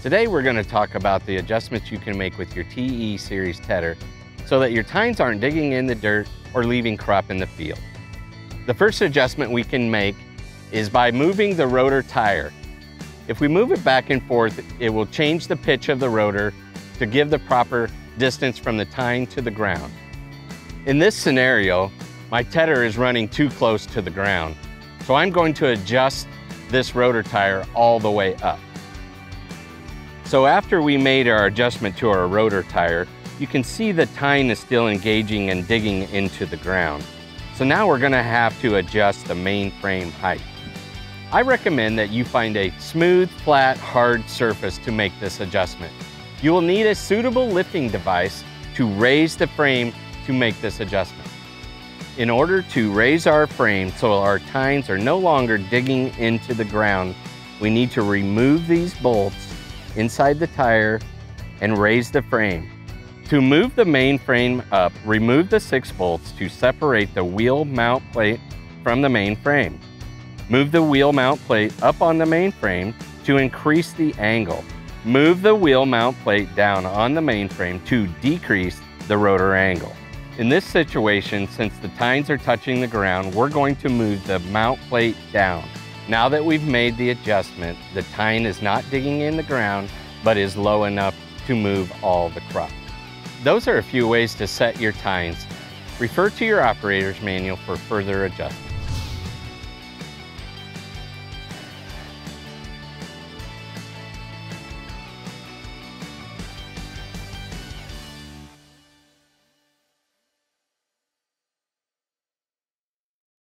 Today we're going to talk about the adjustments you can make with your TE series tedder so that your tines aren't digging in the dirt or leaving crop in the field. The first adjustment we can make is by moving the rotor tire. If we move it back and forth, it will change the pitch of the rotor to give the proper distance from the tine to the ground. In this scenario, my tedder is running too close to the ground, so I'm going to adjust this rotor tire all the way up. So after we made our adjustment to our rotor tire, you can see the tine is still engaging and digging into the ground. So now we're going to have to adjust the main frame height. I recommend that you find a smooth, flat, hard surface to make this adjustment. You will need a suitable lifting device to raise the frame to make this adjustment. In order to raise our frame so our tines are no longer digging into the ground, we need to remove these bolts inside the tire and raise the frame. To move the main frame up, remove the 6 bolts to separate the wheel mount plate from the main frame. Move the wheel mount plate up on the main frame to increase the angle. Move the wheel mount plate down on the main frame to decrease the rotor angle. In this situation, since the tines are touching the ground, we're going to move the mount plate down. Now that we've made the adjustment, the tine is not digging in the ground, but is low enough to move all the crop. Those are a few ways to set your tines. Refer to your operator's manual for further adjustments.